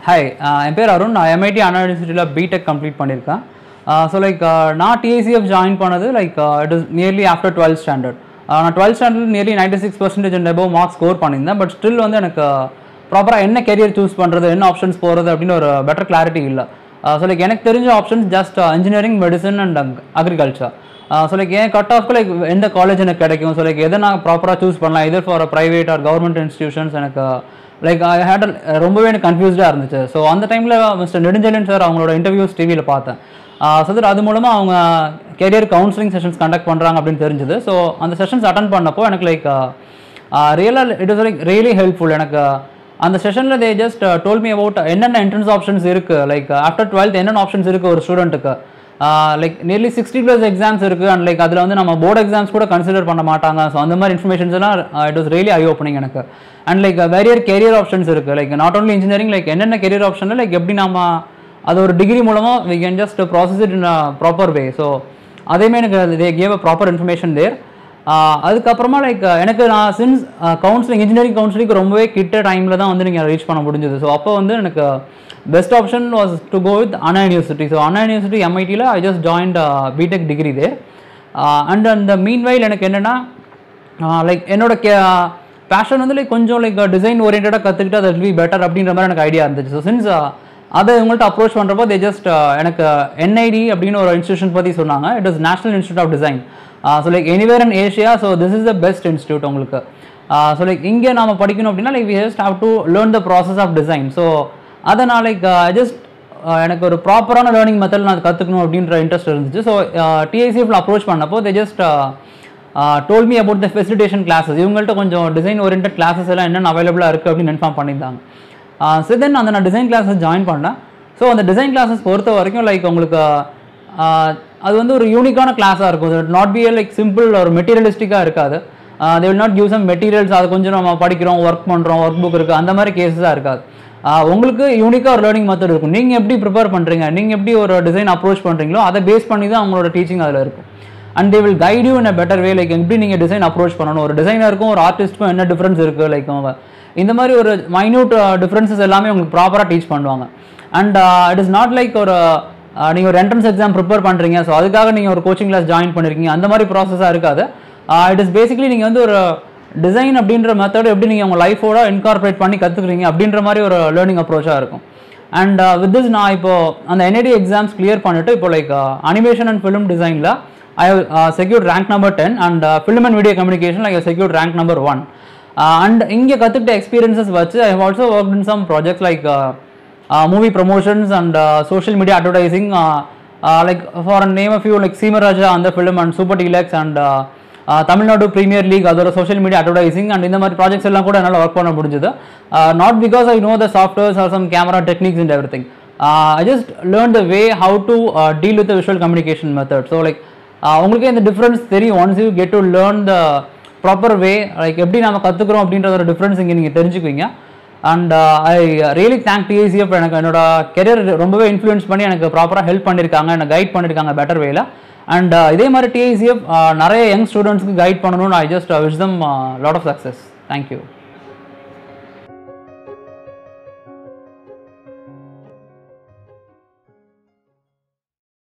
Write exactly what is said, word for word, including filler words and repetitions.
Hi, I am Arun. I M I T Anna University B.Tech complete பண்ணிருக்கேன். Uh, so like uh, நான் T I C F join பண்ணது like uh, it is nearly after twelfth standard. Uh, நான் twelfth standard nearly ninety-six percent and above marks score பண்ணிருந்தேன். But still வந்து எனக்கு ப்ராப்பரா என்ன career choose பண்றது, என்ன options போறது அப்படின ஒரு better clarity இல்ல. Uh, so like எனக்கு தெரிஞ்ச options just uh, engineering, medicine and uh, agriculture. Uh, so like ஏன் cut off like எந்த காலேஜ் எனக்கு கிடைக்கும், so like எதை நான் ப்ராப்பரா choose பண்ணலாம், either for a private or government institutions எனக்கு like I had a ரொம்பவே எனக்கு கன்ஃபியூஸ்டாக இருந்துச்சு. ஸோ அந்த டைமில் மிஸ்டர் நெடுஞ்செழியன் சார் அவங்களோட இன்டர்வியூஸ் டிவியில் பார்த்தேன். ஸோ தட் அது மூலமாக அவங்க கெரியர் கவுன்சிலிங் செஷன்ஸ் கண்டக்ட் பண்ணுறாங்க அப்படின்னு தெரிஞ்சுது. ஸோ அந்த செஷன்ஸ் அட்டன் பண்ணப்போ எனக்கு லைக் ரியலாக it is like really helpful. எனக்கு அந்த செஷனில் they just told me about என்னென்ன என்ட்ரன்ஸ் ஆப்ஷன்ஸ் இருக்குது, லைக் ஆஃப்டர் டுவெல்த் என்னென்ன ஆப்ஷன்ஸ் இருக்குது ஒரு ஸ்டூடெண்ட்டுக்கு. Like nearly sixty plus exams இருக்குது அண்ட் லைக் அதில் வந்து நம்ம போர்டு எக்ஸாம்ஸ் கூட கன்சிடர் பண்ண மாட்டாங்க. ஸோ அந்த மாதிரி இன்ஃபர்மேஷன்ஸ் எல்லாம் it was really eye opening எனக்கு. And like various career options இருக்குது, like not only engineering, like என்னென்ன கேரியர் ஆப்ஷனில் லைக் எப்படி நம்ம அது ஒரு டிகிரி மூலமாக we can just process it in a proper way. So அதேமாதிரி எனக்கு they gave a proper information there. அதுக்கப்புறமா லைக் எனக்கு நான் சின்ஸ் கவுன்சிலிங் இன்ஜினியரிங் கவுன்சிலிங்க்கு ரொம்பவே கிட்ட டைமில் தான் வந்து நீங்கள் ரீச் பண்ண முடிஞ்சது. ஸோ அப்போ வந்து எனக்கு best option was to go with Anna university. So Anna university M I T ல I just joined B.Tech degree there. And அந்த மீன் வைல் எனக்கு என்னென்னா லைக் என்னோட கே பேஷன் வந்து லைக் கொஞ்சம் லைக் டிசைன் ஓரியன்டாக கற்றுக்கிட்டு அது வில் பி பெட்டர் அப்படின்ற மாதிரி எனக்கு ஐடியா இருந்துச்சு. ஸோ சின்ஸ் அதை இவங்கள்ட்ட அப்ரோச் பண்ணுறப்போ தே ஜஸ்ட் எனக்கு N I D அப்படின்னு ஒரு இன்ஸ்டியூஷன் பற்றி சொன்னாங்க. It is national institute of design. So like anywhere in Asia. So this is the best institute உங்களுக்கு. ஸோ லைக் இங்கே நம்ம படிக்கணும் அப்படின்னா like we just have to learn the process of design. So அதை நான் like just எனக்கு ஒரு ப்ராப்பரான லேர்னிங் மெத்தட் நான் கற்றுக்கணும் அப்படின்ற இன்ட்ரெஸ்ட் இருந்துச்சு. So T I C F approach பண்ணப்போ they just told me about the facilitation classes. இவங்கள்ட்ட கொஞ்சம் டிசைன் ஓரியன்ட் கிளாஸஸ் எல்லாம் என்னென்ன அவைலபிளாக இருக்குது அப்படின்னு இன்ஃபார்ம் பண்ணியிருந்தாங்க. ஸோ தென் அந்த நான் டிசைன் கிளாஸஸ் ஜாயின் பண்ணேன். ஸோ அந்த டிசைன் கிளாஸஸ் பொறுத்த வரைக்கும் லைக் உங்களுக்கு அது வந்து ஒரு யூனிக்கான கிளாஸாக இருக்கும். நாட் பி லைக் சிம்பிள் ஒரு மெட்டீரியலிஸ்டிக்காக இருக்காது. They will not give some materials, அது கொஞ்சம் நம்ம படிக்கிறோம், ஒர்க் பண்ணுறோம், ஒர்க் புக் இருக்குது, அந்த மாதிரி கேஸஸாக இருக்காது. உங்களுக்கு யூனிக்காக ஒரு லேர்னிங் மெத்தட் இருக்கும். நீங்கள் எப்படி ப்ரிப்பேர் பண்ணுறீங்க, நீங்கள் எப்படி ஒரு டிசைன் அப்ரோச் பண்ணுறீங்களோ அதை பேஸ் பண்ணி தான் அவங்களோட டீச்சிங் அதில் இருக்கும். And they will guide you in a better way. Like எப்படி நீங்கள் டிசைன் அப்ரோச் பண்ணணும், ஒரு டிசைனருக்கும் ஒரு ஆர்டிஸ்ட்டுக்கும் என்ன டிஃப்ரென்ஸ் இருக்குது, லைக் அவங்க இந்த மாதிரி ஒரு மைன்யூட் டிஃப்ரென்சஸ் எல்லாமே உங்களுக்கு ப்ராப்பராக டீச் பண்ணுவாங்க. And it is not like ஒரு நீங்கள் ஒரு என்ட்ரன்ஸ் எக்ஸாம் ப்ரிப்பேர் பண்ணுறீங்க, ஸோ அதுக்காக நீங்கள் ஒரு கோச்சிங் கிளாஸ் ஜாயின் பண்ணியிருக்கீங்க, அந்த மாதிரி ப்ராசஸாக இருக்காது. இட் இஸ் பேசிக்கலி நீங்கள் வந்து ஒரு டிசைன் அப்படின்ற மெத்தட் எப்படி நீங்கள் உங்கள் லைஃபோட இன்கார்பரேட் பண்ணி கற்றுக்குறீங்க அப்படின்ற மாதிரி ஒரு லேர்னிங் அப்ரோச்சாக இருக்கும். அண்ட் வித் திஸ் நான் இப்போ அந்த N I D exams clear பண்ணிவிட்டு இப்போ லைக் அனிமேஷன் அண்ட் ஃபிலிம் டிசைனில் I have uh, secured rank number ten and uh, film and video communication like I have secured rank number one. Uh, and inge kathukta experiences vachu I have also worked in some projects like uh, uh, movie promotions and uh, social media advertising. Uh, uh, like for a name a few like Seemaraja on the film and Super Deluxe and uh, uh, Tamil Nadu Premier League, other social media advertising and in the mari projects ella kuda enala work panna mudinjadu. Uh, not because I know the softwares or some camera techniques and everything. Uh, I just learned the way how to uh, deal with the visual communication method. So like உங்களுக்கு இந்த difference தெரியும். Once you get to learn the proper way, like எப்படி நம்ம கற்றுக்குறோம் அப்படின்ற ஒரு difference இங்கே நீங்கள் தெரிஞ்சுக்குவீங்க. And I really thank T I C F. எனக்கு என்னோட கெரியர் ரொம்பவே இன்ஃப்ளூயன்ஸ் பண்ணி எனக்கு ப்ராப்பராக ஹெல்ப் பண்ணியிருக்காங்க, எனக்கு கைட் பண்ணியிருக்காங்க பெட்டர் வேல. அண்ட் இதே மாதிரி T I C F நிறைய யங் ஸ்டூடெண்ட்ஸ்க்கு கைட் பண்ணணும்னு I just wish them lot of success. Thank you.